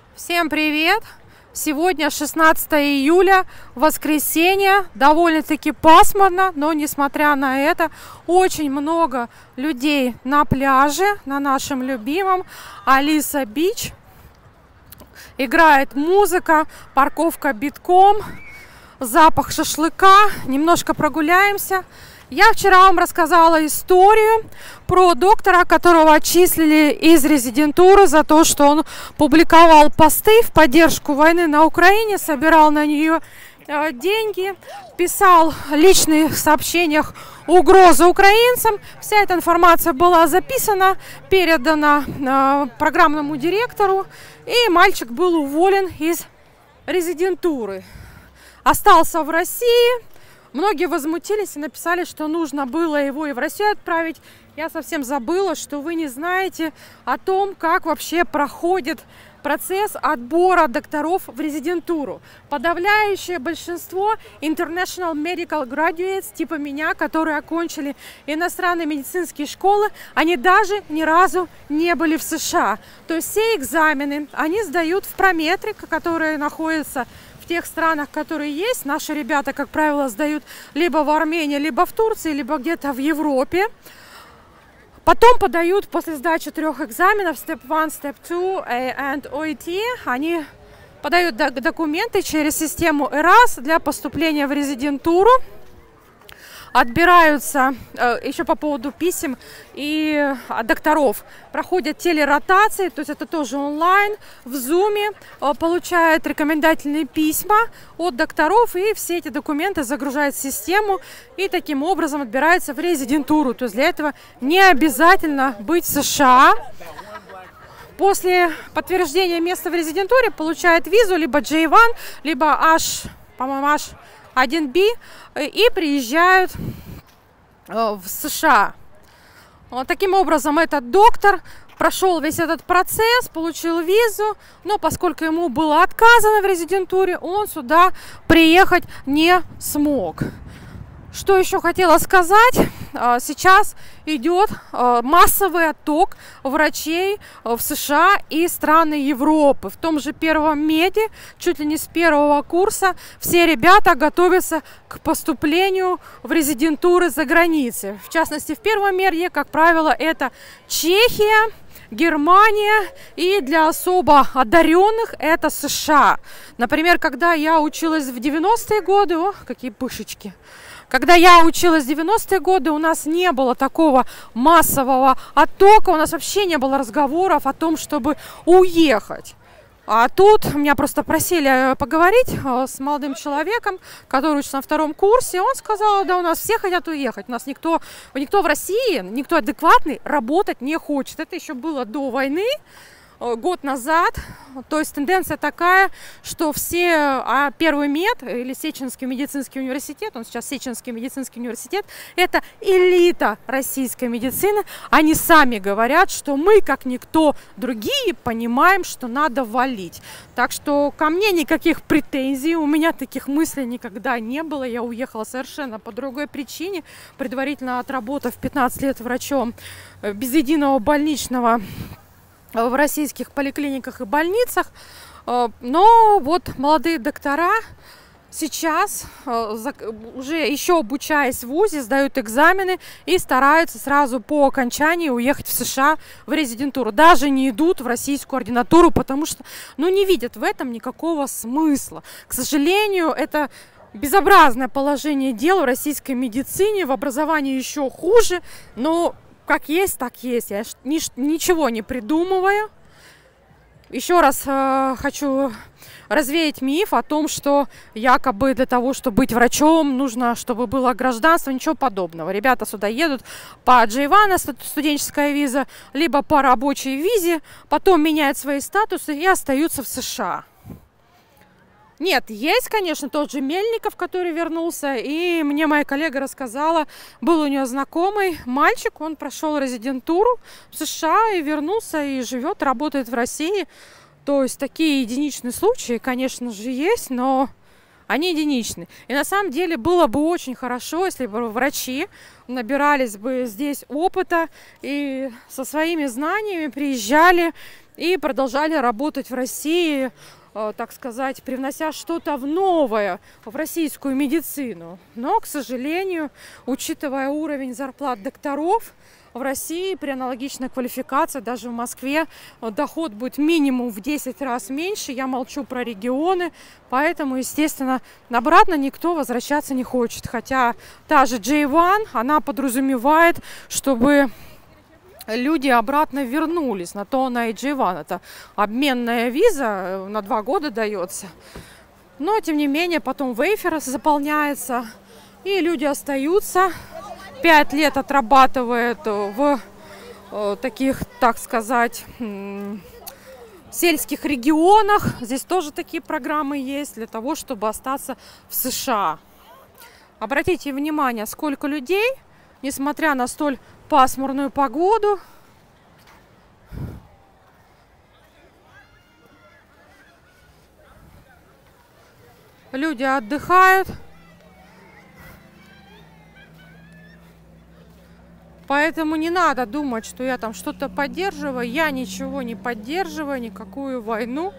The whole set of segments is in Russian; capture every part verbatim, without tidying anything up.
Всем привет! Сегодня шестнадцатое июля, воскресенье, довольно-таки пасмурно, но несмотря на это, очень много людей на пляже, на нашем любимом Алиса Бич. Играет музыка, парковка битком, запах шашлыка, немножко прогуляемся. Я вчера вам рассказала историю про доктора, которого отчислили из резидентуры за то, что он публиковал посты в поддержку войны на Украине, собирал на нее деньги, писал в личных сообщениях угрозы украинцам. Вся эта информация была записана, передана программному директору, и мальчик был уволен из резидентуры. Остался в России. Многие возмутились и написали, что нужно было его и в Россию отправить. Я совсем забыла, что вы не знаете о том, как вообще проходит процесс отбора докторов в резидентуру. Подавляющее большинство International Medical Graduates, типа меня, которые окончили иностранные медицинские школы, они даже ни разу не были в США. То есть все экзамены они сдают в Прометрик, который находится в тех странах, которые есть. Наши ребята, как правило, сдают либо в Армении, либо в Турции, либо где-то в Европе. Потом подают после сдачи трех экзаменов степ один, степ два и о и ти. Они подают документы через систему ЭРАС для поступления в резидентуру. Отбираются, еще по поводу писем и докторов, проходят телеротации, то есть это тоже онлайн, в зуме, получают рекомендательные письма от докторов, и все эти документы загружают в систему, и таким образом отбираются в резидентуру. То есть для этого не обязательно быть в США. После подтверждения места в резидентуре получают визу либо джей один, либо H, по-моему, H один би, и приезжают в США. Вот таким образом этот доктор прошел весь этот процесс, получил визу, но поскольку ему было отказано в резидентуре, он сюда приехать не смог. Что еще хотела сказать? Сейчас идет массовый отток врачей в США и страны Европы. В том же первом меде, чуть ли не с первого курса, все ребята готовятся к поступлению в резидентуры за границей. В частности, в первом меде, как правило, это Чехия, Германия, и для особо одаренных это США. Например, когда я училась в девяностые годы, о, какие пышечки! Когда я училась в девяностые годы, у нас не было такого массового оттока, у нас вообще не было разговоров о том, чтобы уехать. А тут меня просто просили поговорить с молодым человеком, который учится на втором курсе. Он сказал, да, у нас все хотят уехать. У нас никто, никто в России, никто адекватный работать не хочет. Это еще было до войны, год назад. То есть тенденция такая, что все, а первый мед или Сеченский медицинский университет, он сейчас Сеченский медицинский университет, это элита российской медицины. Они сами говорят, что мы, как никто другие, понимаем, что надо валить. Так что ко мне никаких претензий, у меня таких мыслей никогда не было. Я уехала совершенно по другой причине, предварительно отработав пятнадцать лет врачом без единого больничного в российских поликлиниках и больницах. Но вот молодые доктора сейчас, уже еще обучаясь в вузе, сдают экзамены и стараются сразу по окончании уехать в США в резидентуру. Даже не идут в российскую ординатуру, потому что ну, не видят в этом никакого смысла. К сожалению, это безобразное положение дел в российской медицине, в образовании еще хуже, но как есть, так есть. Я ничего не придумываю. Еще раз э, хочу развеять миф о том, что якобы для того, чтобы быть врачом, нужно, чтобы было гражданство. Ничего подобного. Ребята сюда едут по джей один, студенческая виза, либо по рабочей визе, потом меняют свои статусы и остаются в США. Нет, есть, конечно, тот же Мельников, который вернулся, и мне моя коллега рассказала, был у нее знакомый мальчик, он прошел резидентуру в США и вернулся, и живет, работает в России. То есть такие единичные случаи, конечно же, есть, но они единичны. И на самом деле было бы очень хорошо, если бы врачи набирались бы здесь опыта и со своими знаниями приезжали и продолжали работать в России, так сказать, привнося что-то в новое в российскую медицину. Но, к сожалению, учитывая уровень зарплат докторов, в России при аналогичной квалификации, даже в Москве, доход будет минимум в десять раз меньше. Я молчу про регионы, поэтому, естественно, обратно никто возвращаться не хочет. Хотя та же джей один, она подразумевает, чтобы люди обратно вернулись. На то она и джей один. Это обменная виза, на два года дается. Но, тем не менее, потом вейфер заполняется, и люди остаются. Пять лет отрабатывает в таких, так сказать, сельских регионах. Здесь тоже такие программы есть для того, чтобы остаться в США. Обратите внимание, сколько людей, несмотря на столь пасмурную погоду, люди отдыхают. Поэтому не надо думать, что я там что-то поддерживаю. Я ничего не поддерживаю, никакую войну.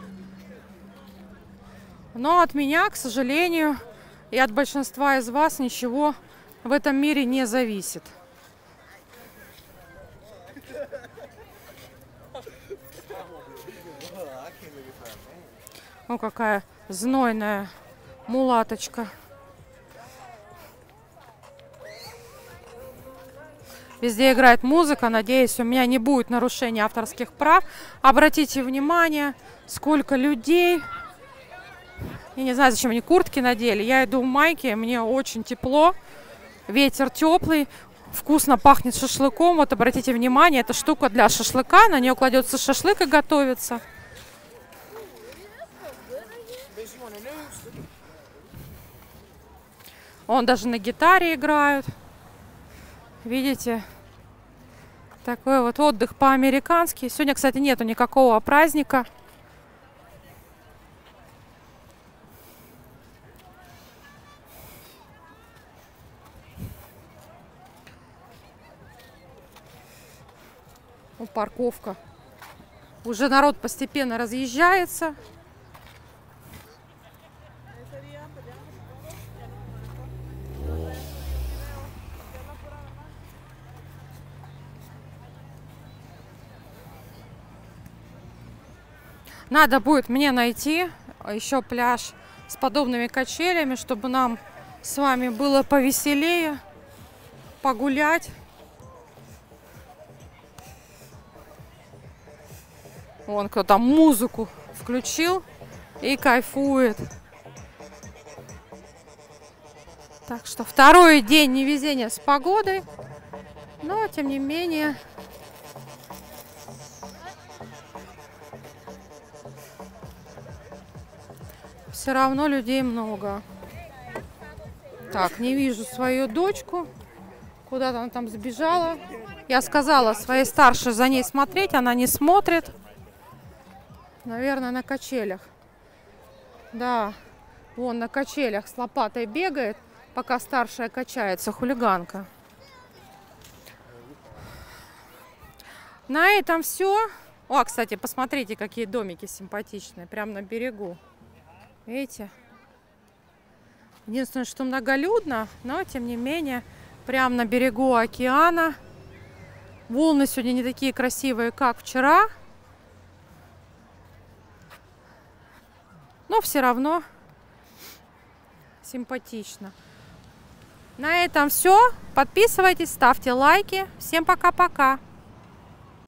Но от меня, к сожалению, и от большинства из вас ничего в этом мире не зависит. О, какая знойная мулаточка. Везде играет музыка. Надеюсь, у меня не будет нарушения авторских прав. Обратите внимание, сколько людей. Я не знаю, зачем они куртки надели. Я иду в майке, мне очень тепло. Ветер теплый. Вкусно пахнет шашлыком. Вот обратите внимание, это штука для шашлыка. На нее кладется шашлык и готовится. Он даже на гитаре играют. Видите? Такой вот отдых по-американски. Сегодня, кстати, нету никакого праздника. Ну, парковка. Уже народ постепенно разъезжается. Надо будет мне найти еще пляж с подобными качелями, чтобы нам с вами было повеселее, погулять. Вон кто-то музыку включил и кайфует. Так что второй день невезения с погодой, но тем не менее все равно людей много. Так, не вижу свою дочку. Куда-то она там сбежала. Я сказала своей старшей за ней смотреть, она не смотрит. Наверное, на качелях. Да, вон на качелях с лопатой бегает, пока старшая качается, хулиганка. На этом все. О, кстати, посмотрите, какие домики симпатичные, прямо на берегу. Видите? Единственное, что многолюдно, но тем не менее, прямо на берегу океана. Волны сегодня не такие красивые, как вчера. Но все равно симпатично. На этом все. Подписывайтесь, ставьте лайки. Всем пока-пока.